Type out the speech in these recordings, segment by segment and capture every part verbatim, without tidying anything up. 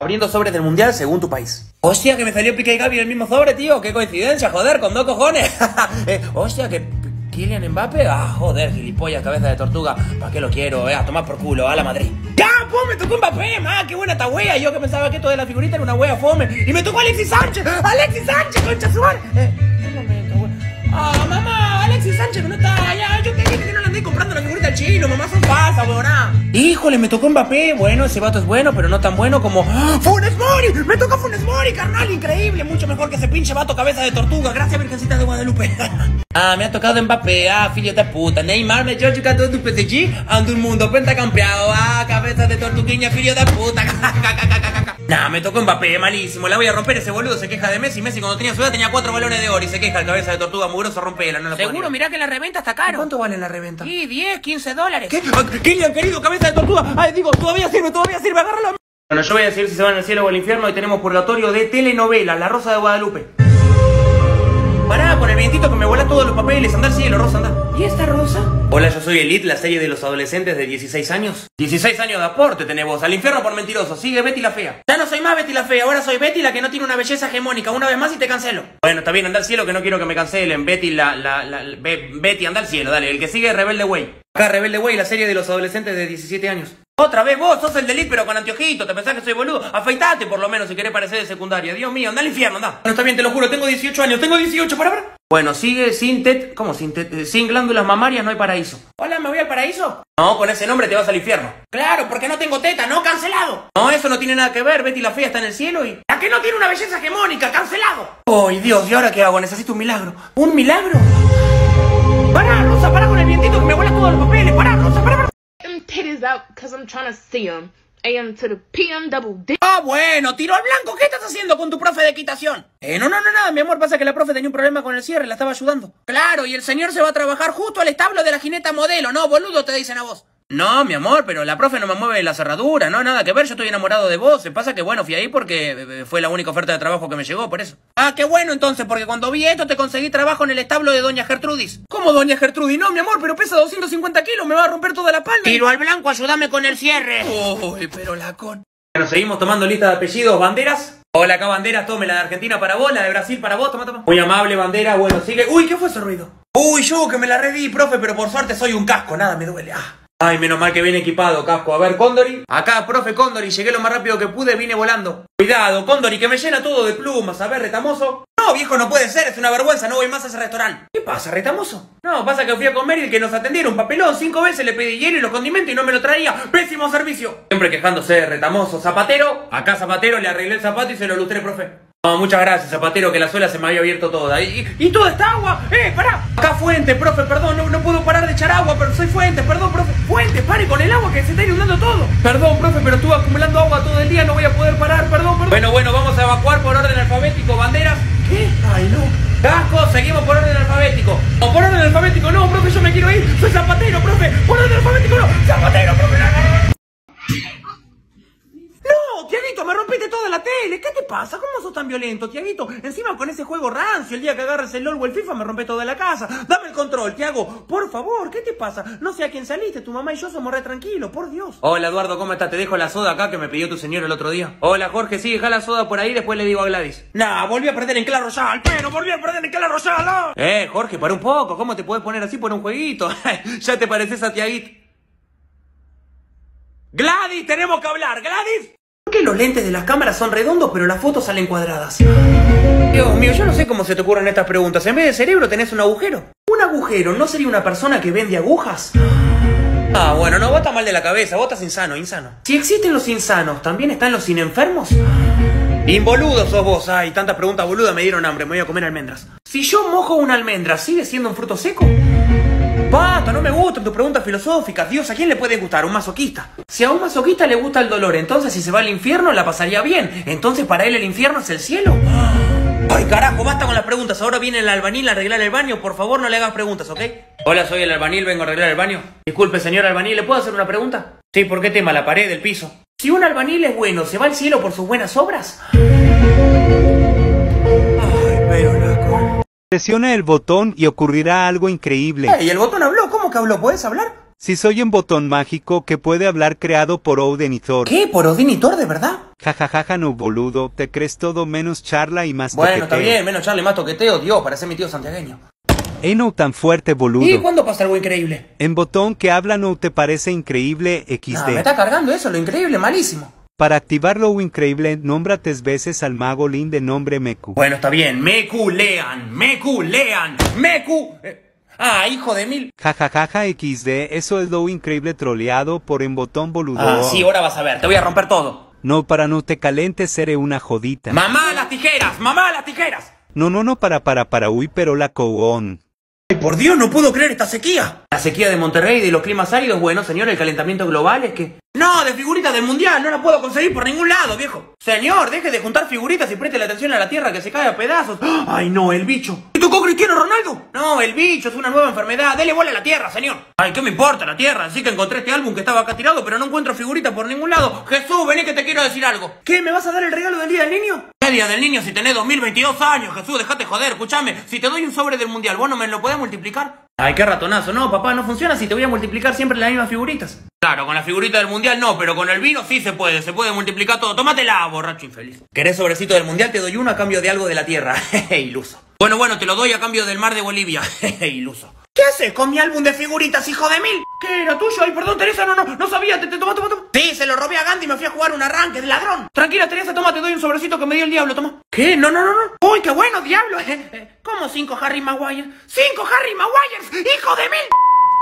Abriendo sobres del mundial según tu país. Hostia, que me salió Piqué y Gavi en el mismo sobre, tío. Qué coincidencia, joder, con dos cojones. eh, hostia, que Kylian Mbappé. Ah, joder, gilipollas, cabeza de tortuga. ¿Para qué lo quiero? Eh, a tomar por culo, a la Madrid. ¡Ya, pues me tocó Mbappé! ¡Ah, qué buena esta wea! Yo que pensaba que esto de la figurita era una wea fome. Y me tocó Alexis Sánchez. ¡Alexis Sánchez, concha su madre! Eh, un momento, wea. Ah, mamá, Alexis Sánchez, que no está allá. Yo te dije que no le andé comprando la figurita al chino. Mamá, son falsas, weona. Híjole, me tocó Mbappé. Bueno, ese vato es bueno, pero no tan bueno como... ¡Ah! ¡Funes Mori! ¡Me tocó Funes Mori, carnal! Increíble, mucho mejor que ese pinche vato cabeza de tortuga. Gracias, Virgencita de Guadalupe. Ah, me ha tocado Mbappé. Ah, filho de puta. Neymar, melhor jogador do P S G. Ando un mundo pentacampeado. Ah, cabeza de tortuguiña, filho de puta. Nah, me tocó Mbappé, malísimo. La voy a romper, ese boludo se queja de Messi. Messi cuando tenía su edad tenía cuatro balones de oro y se queja el cabeza de tortuga mugroso, rompela, no la puedo. Seguro, mirá que la reventa está caro. ¿Cuánto vale la reventa? Sí, diez, quince dólares. ¿Qué? Kylian, querido, cabeza de tortuga. Ay, digo, todavía sirve, todavía sirve, agárralo. Bueno, yo voy a decir si se van al cielo o al infierno y tenemos purgatorio de telenovelas, La Rosa de Guadalupe. Pará, con el vientito que me vuela todos los papeles, anda al cielo, Rosa, anda. ¿Y esta Rosa? Hola, yo soy Elite, la serie de los adolescentes de dieciséis años. dieciséis años de aporte tenés vos, al infierno por mentiroso, sigue Betty la fea. Ya no soy más Betty la fea, ahora soy Betty la que no tiene una belleza hegemónica. Una vez más y te cancelo. Bueno, está bien, anda al cielo que no quiero que me cancelen. Betty la, la, la, la Be, Betty, anda al cielo, dale. El que sigue es Rebelde Way. Acá Rebelde Way, la serie de los adolescentes de diecisiete años. Otra vez vos, sos el de Elite pero con anteojito, ¿te pensás que soy boludo? Afeitate por lo menos si querés parecer de secundaria. Dios mío, anda al infierno, anda. Bueno, está bien, te lo juro, tengo dieciocho años, tengo dieciocho, para ver. Bueno, sigue sin tet... ¿Cómo sin tet? Sin glándulas mamarias no hay paraíso. Hola, ¿me voy al paraíso? No, con ese nombre te vas al infierno. Claro, porque no tengo teta, no, cancelado. No, eso no tiene nada que ver, Betty la fea está en el cielo y... La que no tiene una belleza hegemónica, cancelado. ¡Ay, Dios! ¿Y ahora qué hago? Necesito un milagro. ¿Un milagro? Pará, Rosa, pará con el vientito que me vuela todos los papeles. Pará, Rosa, pará, pará. Them titties out because I'm trying to see them. A M to the P M double D. Ah, bueno, tiro al blanco. ¿Qué estás haciendo con tu profe de equitación? Eh, no, no, no, nada, mi amor. Pasa que la profe tenía un problema con el cierre, la estaba ayudando. Claro, y el señor se va a trabajar justo al establo de la jineta modelo. No, boludo, te dicen a vos. No, mi amor, pero la profe no me mueve la cerradura, no, nada que ver, yo estoy enamorado de vos. Se pasa que, bueno, fui ahí porque fue la única oferta de trabajo que me llegó, por eso. Ah, qué bueno entonces, porque cuando vi esto te conseguí trabajo en el establo de doña Gertrudis. ¿Cómo doña Gertrudis? No, mi amor, pero pesa doscientos cincuenta kilos, me va a romper toda la palma. Tiro al blanco, ayúdame con el cierre. Uy, pero la con... Bueno, seguimos tomando lista de apellidos. ¿Banderas? Hola, acá Banderas, tome la de Argentina para vos, la de Brasil para vos, toma, toma. Muy amable, Bandera, bueno, sigue. Uy, ¿qué fue ese ruido? Uy, yo que me la redí, profe, pero por suerte soy un casco, nada me duele. Ah. Ay, menos mal que viene equipado, casco. A ver, Cóndori. Acá, profe Cóndori, llegué lo más rápido que pude, vine volando. Cuidado, Cóndori, que me llena todo de plumas. A ver, Retamoso. No, viejo, no puede ser, es una vergüenza, no voy más a ese restaurante. ¿Qué pasa, Retamoso? No, pasa que fui a comer y el que nos atendieron, papelón, cinco veces le pedí hielo y los condimentos y no me lo traía. ¡Pésimo servicio! Siempre quejándose de Retamoso. Zapatero. Acá Zapatero, le arreglé el zapato y se lo lustré, profe. No, muchas gracias, Zapatero, que la suela se me había abierto toda. ¿Y, y, y toda esta agua? ¡Eh, pará! Acá Fuente, profe, perdón, no, no puedo parar de echar agua, pero soy Fuente, perdón, profe. Fuente, pare con el agua que se está inundando todo. Perdón, profe, pero estuve acumulando agua todo el día, no voy a poder parar, perdón, perdón. Bueno, bueno, vamos a evacuar por orden alfabético. Banderas. ¿Qué? Ay, no. Casco, seguimos por orden alfabético. No, por orden alfabético, no, profe, yo me quiero ir. Soy Zapatero, profe. Por orden alfabético, no. Zapatero, profe. No, Tiaguito, me rompiste toda la tele. ¿Qué te pasa? ¿Cómo sos tan violento, Tiaguito? Encima con ese juego rancio, el día que agarres el LOL o el FIFA me rompe toda la casa. Dame el control, Tiago. Por favor, ¿qué te pasa? No sé a quién saliste, tu mamá y yo somos re tranquilos, por Dios. Hola, Eduardo, ¿cómo estás? Te dejo la soda acá que me pidió tu señor el otro día. Hola, Jorge, sí, deja la soda por ahí, después le digo a Gladys. Nah, volví a perder en Clash Royale, pero volví a perder en Clash Royale. ¿No? Eh, Jorge, para un poco, ¿cómo te puedes poner así por un jueguito? Ya te pareces a Tiaguito. Gladys, tenemos que hablar, Gladys. ¿Por qué los lentes de las cámaras son redondos pero las fotos salen cuadradas? Dios mío, yo no sé cómo se te ocurren estas preguntas. En vez de cerebro tenés un agujero. ¿Un agujero no sería una persona que vende agujas? Ah, bueno, no, vos estás mal de la cabeza, vos estás insano, insano. Si existen los insanos, ¿también están los inenfermos? Involudo sos vos. Ay, tantas preguntas boludas me dieron hambre, me voy a comer almendras. Si yo mojo una almendra, ¿sigue siendo un fruto seco? Basta, no me gustan tus preguntas filosóficas. Dios, ¿a quién le puede gustar? ¿Un masoquista? Si a un masoquista le gusta el dolor, entonces si se va al infierno la pasaría bien. Entonces para él el infierno es el cielo. Ay, carajo, basta con las preguntas. Ahora viene el albañil a arreglar el baño. Por favor, no le hagas preguntas, ¿ok? Hola, soy el albañil, vengo a arreglar el baño. Disculpe, señor albañil, ¿le puedo hacer una pregunta? Sí, ¿por qué tema? La pared, el piso. Si un albañil es bueno, ¿se va al cielo por sus buenas obras? Ay, pero la con... Presiona el botón y ocurrirá algo increíble. Hey, el botón habló, ¿cómo que habló? ¿Puedes hablar? Si soy un botón mágico que puede hablar creado por Odin y Thor. ¿Qué? ¿Por Odin y Thor, de verdad? Jajajaja, no boludo, te crees todo menos charla y más Bueno, toqueteo. está bien, menos charla y más toqueteo, Dios, parece mi tío santiagueño. Eh, no tan fuerte, boludo. ¿Y cuándo pasa algo increíble? En botón que habla no te parece increíble equis No, de. me está cargando eso, lo increíble, malísimo. Para activar lo increíble, nombra tres veces al mago Lin de nombre Meku. Bueno, está bien, me culean, me culean, me cu... eh, Ah, hijo de mil... Jajajaja equis de, eso es lo increíble troleado por en botón boludo. Ah, sí, ahora vas a ver, te voy a romper todo. No, para no te calentes seré una jodita. ¡Mamá, las tijeras! ¡Mamá, las tijeras! No, no, no, para, para, para, uy, pero la coón. ¡Ay, por Dios, no puedo creer esta sequía! La sequía de Monterrey y de los climas áridos, bueno, señor, el calentamiento global es que... No, de figuritas del mundial, no la puedo conseguir por ningún lado, viejo. Señor, deje de juntar figuritas y preste la atención a la tierra que se cae a pedazos. ¡Ay, no, el bicho! ¿Y tocó Cristiano Ronaldo? No, el bicho es una nueva enfermedad, dele bola a la tierra, señor. Ay, ¿qué me importa la tierra? Así que encontré este álbum que estaba acá tirado, pero no encuentro figuritas por ningún lado. Jesús, vení que te quiero decir algo. ¿Qué, me vas a dar el regalo del Día del Niño? ¿Qué Día del Niño si tenés dos mil veintidós años, Jesús? Dejate joder, escúchame. Si te doy un sobre del mundial, ¿vos no me lo podés multiplicar? Ay, qué ratonazo. No, papá, no funciona si te voy a multiplicar siempre las mismas figuritas. Claro, con la figurita del mundial no, pero con el vino sí se puede, se puede multiplicar todo. Tómatela, borracho infeliz. ¿Querés sobrecito del mundial? Te doy uno a cambio de algo de la tierra. Jeje, iluso. Bueno, bueno, te lo doy a cambio del mar de Bolivia. Jeje, iluso. ¿Qué haces con mi álbum de figuritas, hijo de mil? ¿Qué era tuyo? Ay, perdón, Teresa, no, no, no sabía. Te, te, toma, toma, toma. Sí, se lo robé a Gandhi y me fui a jugar un arranque de ladrón. Tranquila, Teresa, toma, te doy un sobrecito que me dio el diablo, toma. ¿Qué? No, no, no, no. Uy, qué bueno, diablo. ¿Cómo cinco Harry Maguire? ¡Cinco Harry Maguires! ¡Hijo de mil!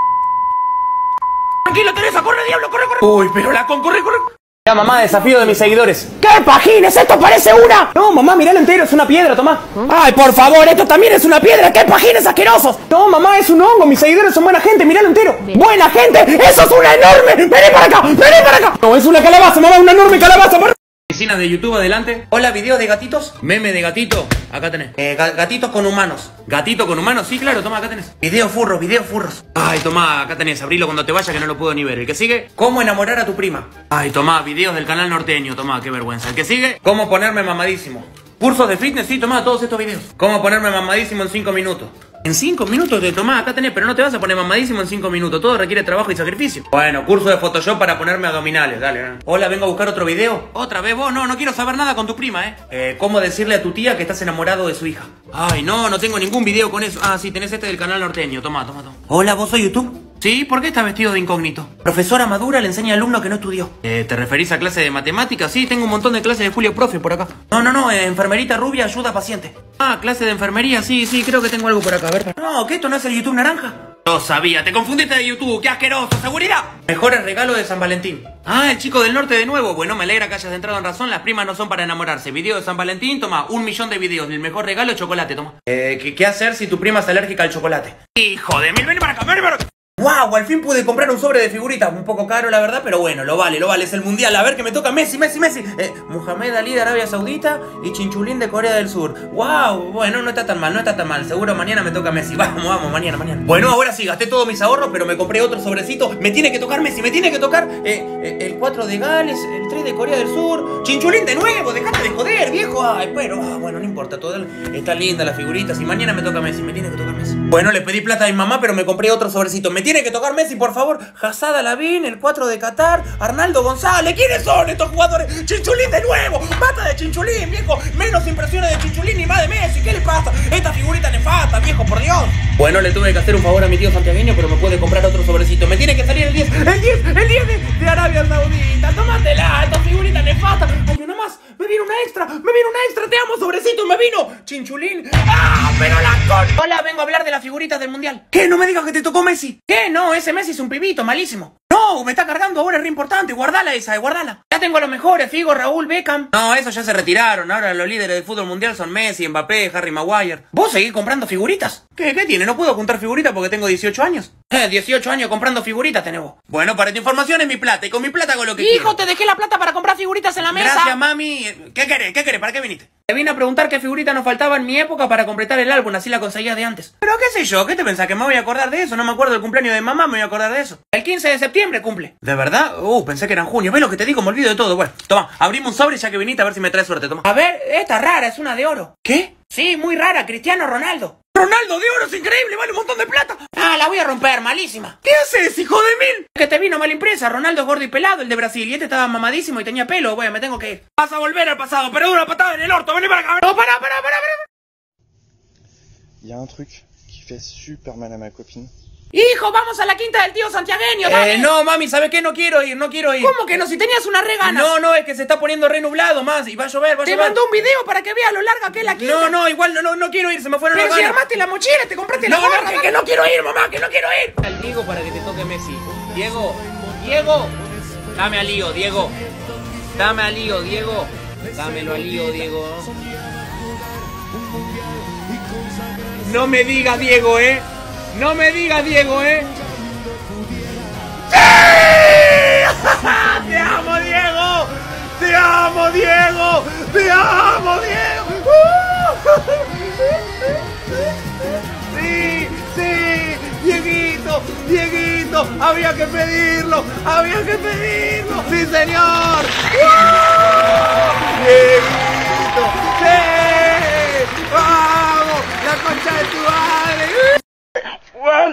Tranquila, Teresa, corre, diablo, corre, corre. Uy, pero la con, corre, corre. Ya, mamá, desafío de mis seguidores. ¿Qué pajines? ¡Esto parece una! No, mamá, miralo entero, es una piedra, toma. Ay, por favor, esto también es una piedra. ¡Qué pajines asquerosos! No, mamá, es un hongo, mis seguidores son buena gente, miralo entero. Bien. ¡Buena gente! ¡Eso es una enorme! ¡Vení para acá! ¡Vení para acá! No, es una calabaza, mamá, una enorme calabaza. Oficina de YouTube adelante. Hola, video de gatitos. Meme de gatito. Acá tenés. Eh, gatitos con humanos. Gatito con humanos, sí, claro, toma, acá tenés. Video furros, video furros. Ay, tomá, acá tenés. Abrilo cuando te vayas que no lo puedo ni ver. El que sigue, cómo enamorar a tu prima. Ay, tomá, videos del canal norteño. Tomá, qué vergüenza. El que sigue, cómo ponerme mamadísimo. Cursos de fitness, sí, tomá todos estos videos. Cómo ponerme mamadísimo en cinco minutos. En cinco minutos te tomás, acá tenés, pero no te vas a poner mamadísimo en cinco minutos. Todo requiere trabajo y sacrificio. Bueno, curso de Photoshop para ponerme abdominales, dale, dale. Hola, vengo a buscar otro video. ¿Otra vez vos? No, no quiero saber nada con tu prima, ¿eh? eh ¿Cómo decirle a tu tía que estás enamorado de su hija? Ay, no, no tengo ningún video con eso. Ah, sí, tenés este del canal norteño. Tomá, tomá, tomá. Hola, ¿vos sos YouTube? Sí, ¿por qué estás vestido de incógnito? Profesora Madura le enseña al alumno que no estudió. Eh, ¿te referís a clase de matemáticas? Sí, tengo un montón de clases de Julio Profe por acá. No, no, no, eh, enfermerita rubia ayuda a paciente. Ah, clase de enfermería, sí, sí, creo que tengo algo por acá, a ver. No, ¿qué esto no es el YouTube naranja? Lo sabía, te confundiste de YouTube, qué asqueroso, seguridad. Mejores regalos de San Valentín. Ah, el chico del norte de nuevo. Bueno, me alegra que hayas entrado en razón, las primas no son para enamorarse. Video de San Valentín, toma, un millón de videos. El mejor regalo, chocolate, toma. Eh, ¿qué, qué hacer si tu prima es alérgica al chocolate? Hijo de mil, ven para acá, ven para acá. ¡Wow! Al fin pude comprar un sobre de figuritas. Un poco caro, la verdad, pero bueno, lo vale, lo vale. Es el mundial. A ver que me toca Messi, Messi, Messi. Eh, Mohamed Ali de Arabia Saudita y Chinchulín de Corea del Sur. ¡Wow! Bueno, no está tan mal, no está tan mal. Seguro mañana me toca Messi. Vamos, vamos, mañana, mañana. Bueno, ahora sí, gasté todos mis ahorros, pero me compré otro sobrecito. Me tiene que tocar Messi, me tiene que tocar eh, eh, el cuatro de Gales, el tres de Corea del Sur. Chinchulín de nuevo, dejate de joder, viejo. Ay, pero, ah, bueno, no importa, todo está linda las figuritas. Y mañana me toca Messi, me tiene que tocar Messi. Bueno, le pedí plata a mi mamá, pero me compré otro sobrecito. Me tiene que tocar Messi, por favor. Hazard Alavín, el cuatro de Qatar, Arnaldo González. ¿Quiénes son estos jugadores? Chinchulín de nuevo. Basta de Chinchulín, viejo. Menos impresiones de Chinchulín y más de Messi. ¿Qué le pasa? Esta figurita nefasta, viejo, por Dios. Bueno, le tuve que hacer un favor a mi tío santiagueño, pero me puede comprar otro sobrecito. Me tiene que salir el diez. El diez, el diez de, de Arabia Saudita. Tómatela, esta figurita nefasta. Hay una más. Me vino una extra. Me vino una extra. Te amo, sobrecito. Me vino Chinchulín. ¡Ah, pero la con! Hola, vengo a hablar de las figuritas del mundial. ¿Qué? No me digas que te tocó Messi. ¿Qué? No, ese Messi es un pibito, malísimo. No, me está cargando ahora, es re importante. Guardala esa, eh, guardala. Ya tengo a los mejores, Figo, Raúl, Beckham. No, esos ya se retiraron. Ahora los líderes del fútbol mundial son Messi, Mbappé, Harry Maguire. ¿Vos seguís comprando figuritas? ¿Qué, qué tiene? No puedo juntar figuritas porque tengo dieciocho años. Eh, dieciocho años comprando figuritas tenés vos. Bueno, para tu información es mi plata y con mi plata hago lo que Hijo, quiero. te dejé la plata para comprar figuritas en la mesa. Gracias, mami. ¿Qué querés? ¿Qué querés? ¿Para qué viniste? Te vine a preguntar qué figurita nos faltaba en mi época para completar el álbum, así la conseguías de antes. Pero qué sé yo, ¿qué te pensás? ¿Que me voy a acordar de eso? No me acuerdo del cumpleaños de mamá, me voy a acordar de eso. El quince de septiembre cumple. ¿De verdad? Uh, pensé que era en junio. ¿Ves lo que te digo? Me olvido de todo. Bueno, toma, abrimos un sobre ya que viniste a ver si me traes suerte, toma. A ver, esta rara, es una de oro. ¿Qué? Sí, muy rara, Cristiano Ronaldo. Ronaldo de oro es increíble, vale un montón de plata. Ah, la voy a romper, malísima. ¿Qué haces, hijo de mil? Que te vino mal impresa, Ronaldo es gordo y pelado, el de Brasil, y este estaba mamadísimo y tenía pelo. Bueno, me tengo que ir. Vas a volver al pasado, pero de una patada en el orto, vení para acá. No, pará, pará, pará, pará. Il y a un truc qui fait super mal à ma copine. Hijo, vamos a la quinta del tío santiagueño, dale. Eh, no, mami, ¿sabes qué? No quiero ir, no quiero ir. ¿Cómo que no? Si tenías una re ganas. No, no, es que se está poniendo re nublado más y va a llover, va a Te llover. mandó un video para que veas lo larga que es la quinta. No, no, igual no, no, no quiero ir, se me fueron Pero las si ganas. armaste la mochila, te compraste la No, no, gorra, que, va. que no quiero ir, mamá, que no quiero ir. Al Diego para que te toque Messi. Diego, Diego, dame a Lío, Diego. Dame a Lío, Diego. Dámelo a Lío, Diego. No me digas Diego, eh. No me digas Diego, eh. ¡Te amo, Diego! ¡Te amo, Diego! ¡Te amo, Diego! ¡Sí, sí! ¡Dieguito! ¡Dieguito! ¡Había que pedirlo! ¡Había que pedirlo! ¡Sí, señor! ¡Dieguito! ¡Sí! ¡Vamos! ¡La concha de tu madre!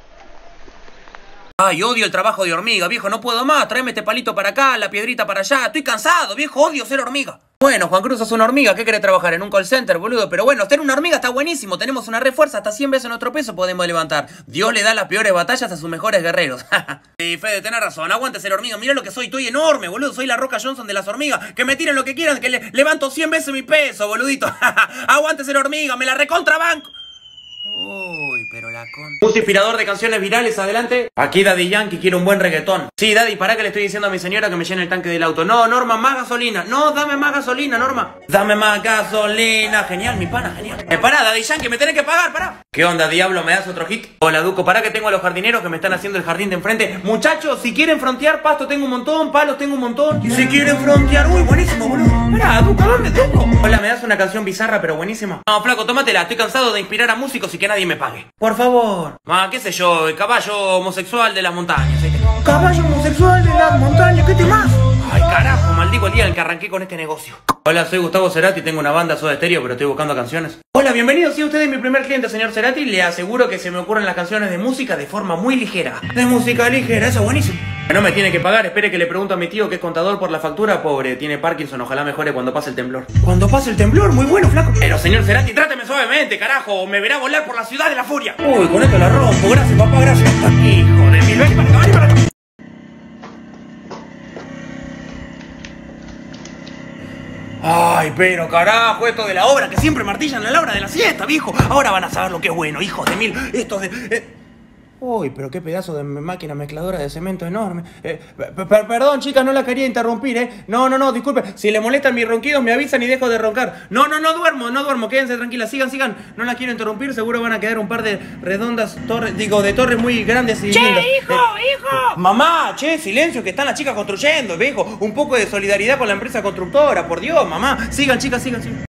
Ay, odio el trabajo de hormiga, viejo, no puedo más. Tráeme este palito para acá, la piedrita para allá. Estoy cansado, viejo, odio ser hormiga. Bueno, Juan Cruz es una hormiga, ¿qué querés trabajar? En un call center, boludo. Pero bueno, ser una hormiga está buenísimo. Tenemos una refuerza, hasta cien veces nuestro peso podemos levantar. Dios le da las peores batallas a sus mejores guerreros. Sí, Fede, tenés razón, aguante ser hormiga. Mirá lo que soy, estoy enorme, boludo. Soy la Roca Johnson de las hormigas. Que me tiren lo que quieran, que le levanto cien veces mi peso, boludito. Aguante ser hormiga, me la recontrabanco. Uy, pero la con... Un inspirador de canciones virales, adelante. Aquí Daddy Yankee quiere un buen reggaetón. Sí, Daddy, pará que le estoy diciendo a mi señora que me llene el tanque del auto. No, Norma, más gasolina. No, dame más gasolina, Norma. Dame más gasolina. Genial, mi pana, genial. Eh, pará, Daddy Yankee, me tenés que pagar, pará. ¿Qué onda, Diablo? ¿Me das otro hit? Hola, Duco, pará que tengo a los jardineros que me están haciendo el jardín de enfrente. Muchachos, si quieren frontear, pasto tengo un montón, palos tengo un montón. Y si quieren frontear... Uy, buenísimo, boludo. Pará, Duco, ¿dónde, Duco? Hola, ¿me das una canción bizarra pero buenísima? No, flaco, tómatela. Estoy cansado de inspirar a músicos y que nadie me pague. Por favor. Ah, qué sé yo, el caballo homosexual de las montañas. ¿Sí? Caballo homosexual de las montañas, ¿qué te más? Ay, carajo, maldigo el día en el que arranqué con este negocio. Hola, soy Gustavo Cerati, tengo una banda Soda Stereo, pero estoy buscando canciones. Hola, bienvenido, si usted es mi primer cliente, señor Cerati. Le aseguro que se me ocurren las canciones de música de forma muy ligera. De música ligera, eso es buenísimo. No me tiene que pagar, espere que le pregunto a mi tío que es contador por la factura. Pobre, tiene Parkinson, ojalá mejore cuando pase el temblor. Cuando pase el temblor, muy bueno, flaco. Pero señor Cerati, tráteme suavemente, carajo, o me verá volar por la ciudad de la furia. Uy, con esto la rompo, gracias papá, gracias. Hijo de mil, ven para acá, ven para acá. Ay, pero carajo, esto de la obra, que siempre martillan a la hora de la siesta, viejo. Ahora van a saber lo que es bueno, hijos de mil. Estos de... Eh. Uy, pero qué pedazo de máquina mezcladora de cemento enorme. Eh, perdón, chicas, no la quería interrumpir, ¿eh? No, no, no, disculpe. Si le molestan mis ronquidos, me avisan y dejo de roncar. No, no, no duermo, no duermo. Quédense tranquilas, sigan, sigan. No la quiero interrumpir, seguro van a quedar un par de redondas torres, digo, de torres muy grandes y ¡Che, lindas. hijo, Eh, hijo! Mamá, che, silencio, que están las chicas construyendo, viejo. Un poco de solidaridad con la empresa constructora, por Dios, mamá. Sigan, chicas, sigan, sigan.